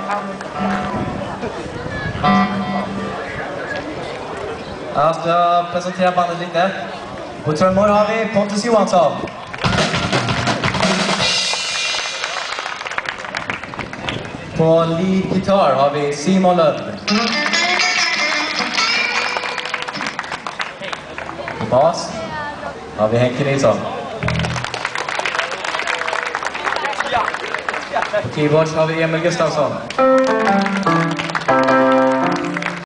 Jag ska presentera bandet lite. På trummor har vi Pontus Johansson. På lead gitarr har vi Simon Lund. På bas har vi Henke Nilsson. På keyboards har vi Emil Gustafsson.